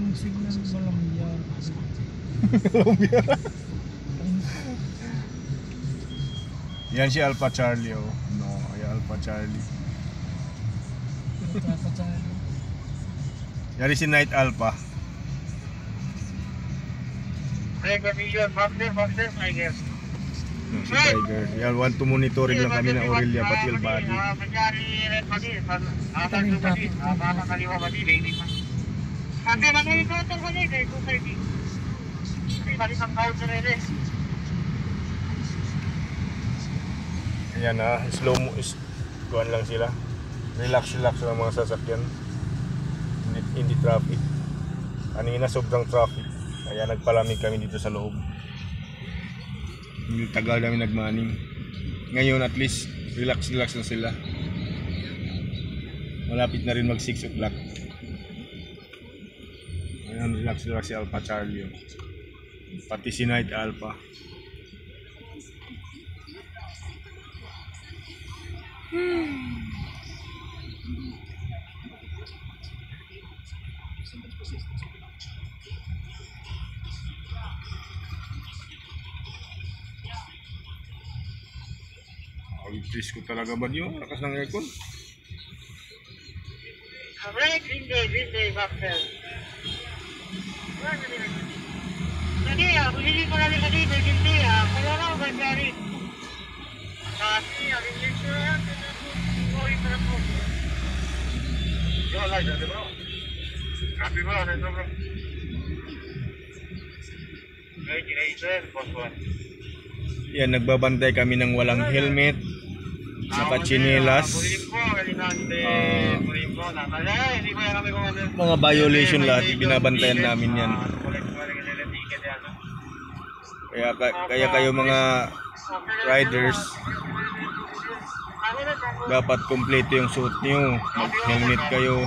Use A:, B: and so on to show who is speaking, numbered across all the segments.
A: signal walang yan.
B: Yan si Alpha Charlie, oh. No, ay Alpha Charlie. Yan si Night Alpha. Si Tiger. Yan, want to monitoring lang kami ng Aurelia Patil Body. Ayan na, slow mo, kuhan lang sila. Relax lang mga sasakyan. Hindi traffic. Kanina sobrang traffic. Kaya nagpalamig kami dito sa loob. Hindi tagal kami nagmaning. Ngayon at least relax na sila. Malapit na rin mag 6 o'clock. Ayan, relax si Alpha Charlie. Pati si Night Alpha. Trees ko talaga ba niyo? Lakas ng aircon.
C: Green day, Baxter. Jadi ya, begini kalau tadi begini ya, kalau orang berjari. Kasi yang ini saya koi berapa? Yo lah jadi bro. Happy bro, ada bro.
B: Yan, nagbabantay kami ng walang helmet, naka-chinelas, mga violation lahat, binabantayan namin yan. Kaya kayo mga riders, dapat kompleto yung suit nyo, mag-helmet kayo.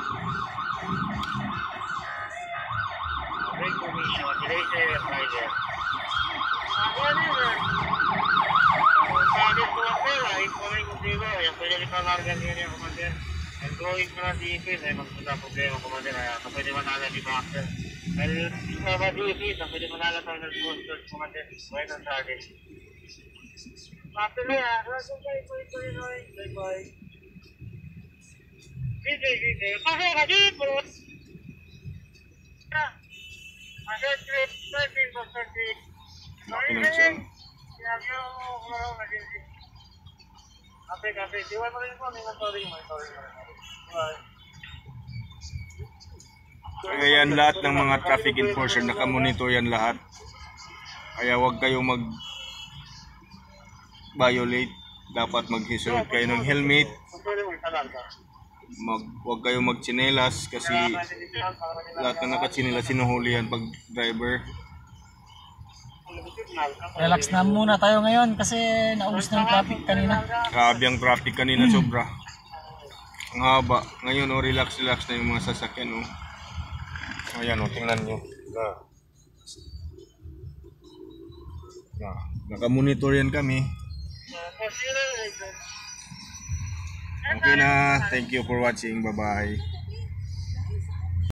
C: Going ko na dito ay magpunta problema ko man kaya pwede manala di Baxter. Dahil sa dito pwede manala tayo ng sponsor ko man din. Right on target. Baxter ya, raso kay bye. Dito. Kasi kasi po. Kasi trip serving for 30. Ya yo Kape. Diwan mo rin po. Sorry.
B: Kaya yan, lahat ng mga traffic enforcer nakamonitor yan lahat. Kaya huwag kayong mag-violate. Dapat mag-suot kayo ng helmet. Huwag kayong mag-chinelas kasi lahat ng naka-chinelas sinuhuli yan pag driver.
A: Relax na muna tayo ngayon kasi naubos na yung traffic kanina.
B: Grabe ang traffic kanina, sobra. Ang haba. Ngayon, relax na yung mga sasakyan. Ayan, tingnan nyo. Nakamonitor yan kami. Okay na. Thank you for watching. Bye-bye.